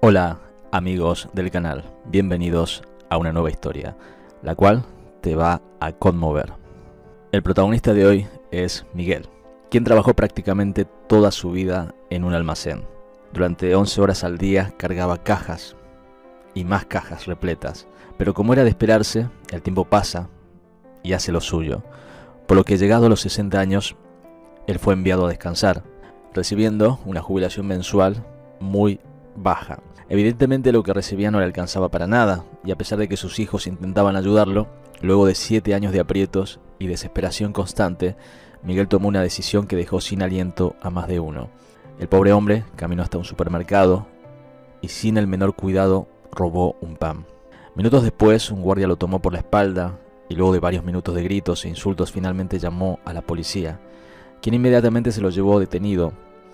Hola amigos del canal, bienvenidos a una nueva historia, la cual te va a conmover. El protagonista de hoy es Miguel, quien trabajó prácticamente toda su vida en un almacén. Durante 11 horas al día cargaba cajas y más cajas repletas, pero como era de esperarse, el tiempo pasa y hace lo suyo, por lo que llegado a los 60 años, él fue enviado a descansar, recibiendo una jubilación mensual muy baja. Evidentemente lo que recibía no le alcanzaba para nada, y a pesar de que sus hijos intentaban ayudarlo, luego de 7 años de aprietos y desesperación constante, Miguel tomó una decisión que dejó sin aliento a más de uno. El pobre hombre caminó hasta un supermercado y sin el menor cuidado robó un pan. Minutos después un guardia lo tomó por la espalda y luego de varios minutos de gritos e insultos finalmente llamó a la policía, quien inmediatamente se lo llevó detenido.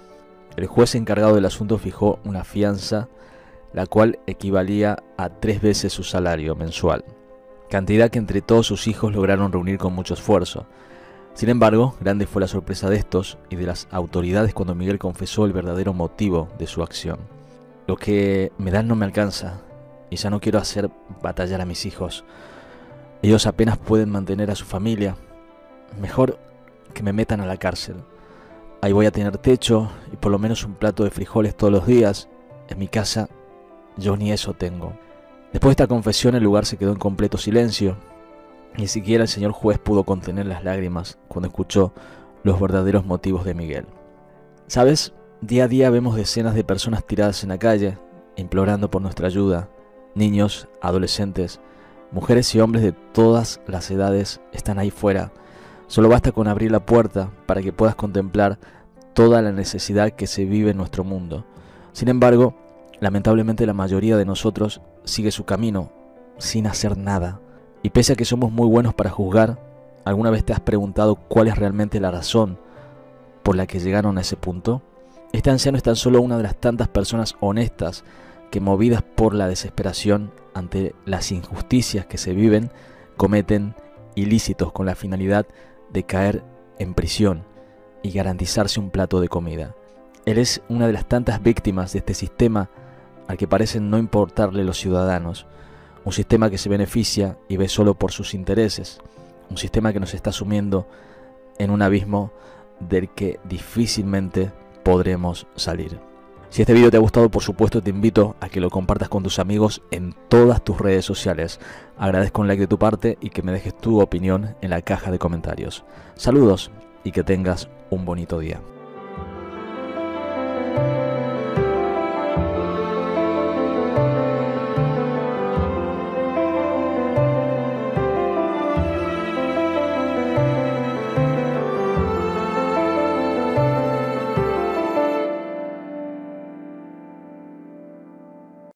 El juez encargado del asunto fijó una fianza, la cual equivalía a 3 veces su salario mensual, cantidad que entre todos sus hijos lograron reunir con mucho esfuerzo. Sin embargo, grande fue la sorpresa de estos y de las autoridades cuando Miguel confesó el verdadero motivo de su acción. Lo que me dan no me alcanza, y ya no quiero hacer batallar a mis hijos. Ellos apenas pueden mantener a su familia. Mejor que me metan a la cárcel. Ahí voy a tener techo y por lo menos un plato de frijoles todos los días. En mi casa yo ni eso tengo. Después de esta confesión el lugar se quedó en completo silencio. Ni siquiera el señor juez pudo contener las lágrimas cuando escuchó los verdaderos motivos de Miguel. ¿Sabes? Día a día vemos decenas de personas tiradas en la calle, implorando por nuestra ayuda. Niños, adolescentes, mujeres y hombres de todas las edades están ahí fuera. Solo basta con abrir la puerta para que puedas contemplar toda la necesidad que se vive en nuestro mundo. Sin embargo, lamentablemente la mayoría de nosotros sigue su camino sin hacer nada. Y pese a que somos muy buenos para juzgar, ¿alguna vez te has preguntado cuál es realmente la razón por la que llegaron a ese punto? Este anciano es tan solo una de las tantas personas honestas que, movidas por la desesperación ante las injusticias que se viven, cometen ilícitos con la finalidad de caer en prisión y garantizarse un plato de comida. Él es una de las tantas víctimas de este sistema al que parecen no importarle los ciudadanos, un sistema que se beneficia y ve solo por sus intereses, un sistema que nos está sumiendo en un abismo del que difícilmente podremos salir. Si este video te ha gustado, por supuesto te invito a que lo compartas con tus amigos en todas tus redes sociales. Agradezco un like de tu parte y que me dejes tu opinión en la caja de comentarios. Saludos y que tengas un bonito día.